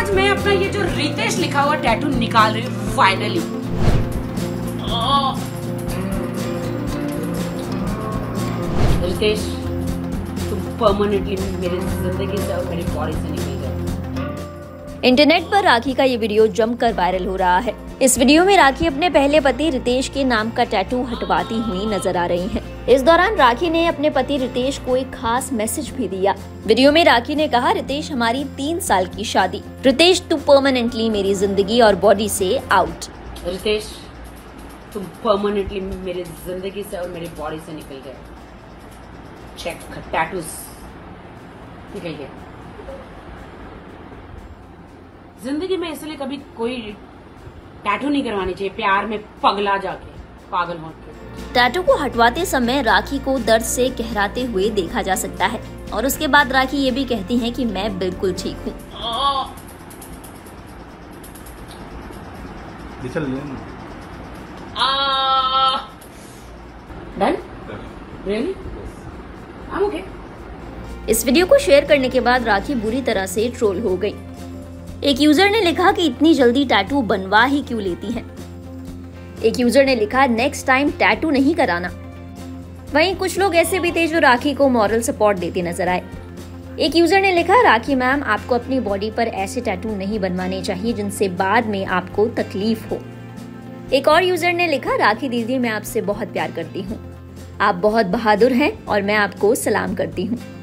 आज मैं अपना ये जो रितेश लिखा हुआ टैटू निकाल रही हूँ फाइनली। रितेश, तुम परमानेंटली मेरी जिंदगी से और मेरी बॉडी से निकल गए। इंटरनेट पर राखी का ये वीडियो जमकर वायरल हो रहा है। इस वीडियो में राखी अपने पहले पति रितेश के नाम का टैटू हटवाती हुई नजर आ रही हैं। इस दौरान राखी ने अपने पति रितेश को एक खास मैसेज भी दिया। वीडियो में राखी ने कहा, रितेश, हमारी 3 साल की शादी। रितेश, तू परमानेंटली मेरी जिंदगी और बॉडी से आउट। रितेश, तुम परमानेंटली मेरी जिंदगी से और मेरी बॉडी से निकल गए। चेक टैटूज निकल गए। जिंदगी में इसलिए कभी कोई टैटू नहीं करवानी चाहिए, प्यार में पगला जाके, पागल होके। टैटू को हटवाते समय राखी को दर्द से कहराते हुए देखा जा सकता है और उसके बाद राखी ये भी कहती हैं कि मैं बिल्कुल ठीक हूँ। डन? रियली? I'm okay. इस वीडियो को शेयर करने के बाद राखी बुरी तरह से ट्रोल हो गई। एक यूजर ने लिखा कि इतनी जल्दी टैटू बनवा ही क्यों लेती हैं। एक यूजर ने लिखा, नेक्स्ट टाइम टैटू नहीं कराना। वहीं कुछ लोग ऐसे भी थे जो राखी को मॉरल सपोर्ट देते नजर आए। एक यूजर ने लिखा, राखी मैम, आपको अपनी बॉडी पर ऐसे टैटू नहीं बनवाने चाहिए जिनसे बाद में आपको तकलीफ हो। एक और यूजर ने लिखा, राखी दीदी, मैं आपसे बहुत प्यार करती हूँ। आप बहुत बहादुर हैं और मैं आपको सलाम करती हूँ।